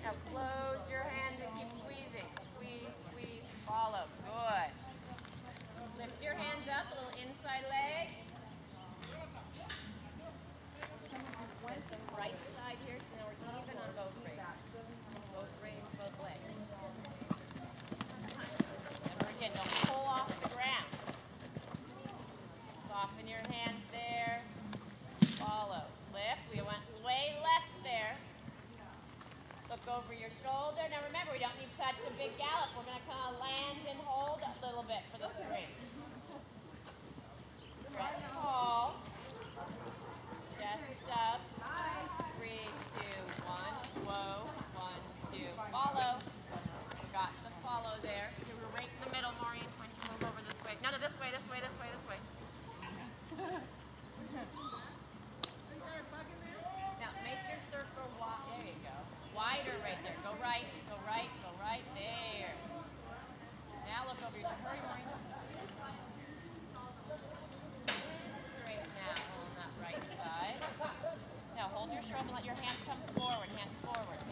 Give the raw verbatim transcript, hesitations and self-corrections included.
Now close your hands and keep squeezing. Squeeze, squeeze, follow. Good. Lift your hands up, a little inside leg. Right side here, so now we're even on both reins. Both reins, both legs. Remember again, don't pull off the ground. Soften your hands there. Follow. Lift. We went way left there. Look over your shoulder. Now remember, we don't need such a big gallop. We're going to kind of land and hold a little bit for the three. Stretch tall. Chest up. Three, two, one. Whoa. One, two. Follow. Got the follow there. You were right in the middle, Maureen. Why don't you move over this way? No, no, this way, this way, this way, this way. Now make your circle wide. There you go. Wider right there. Go right, go right, go right. There. Now look over your shoulder. Hurry, Maureen. Straight now on that right side. Now hold your shoulder and let your hands come forward. Hands forward.